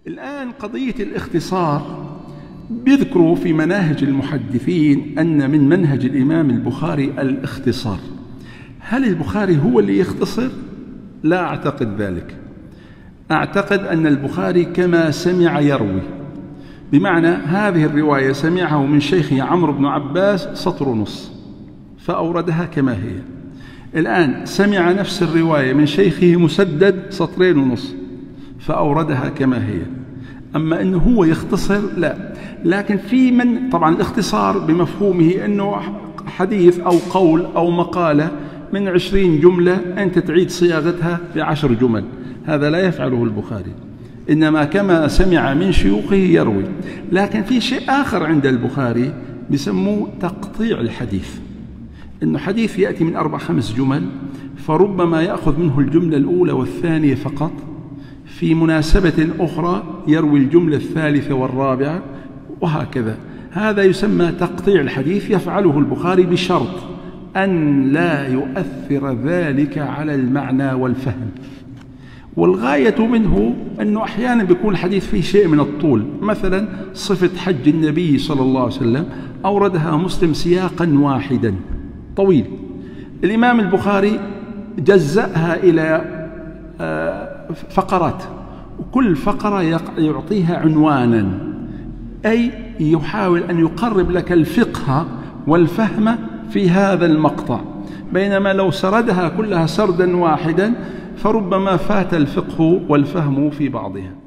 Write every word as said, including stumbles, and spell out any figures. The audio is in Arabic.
الآن قضية الاختصار بيذكروا في مناهج المحدثين أن من منهج الإمام البخاري الاختصار. هل البخاري هو اللي يختصر؟ لا أعتقد ذلك. أعتقد أن البخاري كما سمع يروي، بمعنى هذه الرواية سمعه من شيخه عمرو بن عباس سطر ونص فأوردها كما هي. الآن سمع نفس الرواية من شيخه مسدد سطرين ونص فأوردها كما هي. أما أنه هو يختصر لا، لكن في من طبعا الاختصار بمفهومه أنه حديث أو قول أو مقالة من عشرين جملة أنت تعيد صياغتها بعشر جمل، هذا لا يفعله البخاري، إنما كما سمع من شيوخه يروي. لكن في شيء آخر عند البخاري بيسموه تقطيع الحديث، إنه حديث يأتي من أربع خمس جمل فربما يأخذ منه الجملة الأولى والثانية فقط، في مناسبة أخرى يروي الجملة الثالثة والرابعة وهكذا. هذا يسمى تقطيع الحديث، يفعله البخاري بشرط أن لا يؤثر ذلك على المعنى والفهم. والغاية منه أنه أحيانا بيكون الحديث فيه شيء من الطول، مثلا صفة حج النبي صلى الله عليه وسلم أوردها مسلم سياقا واحدا طويل، الإمام البخاري جزأها إلى فقرات، وكل فقرة يعطيها عنوانا، أي يحاول أن يقرب لك الفقه والفهم في هذا المقطع، بينما لو سردها كلها سردا واحدا فربما فات الفقه والفهم في بعضها.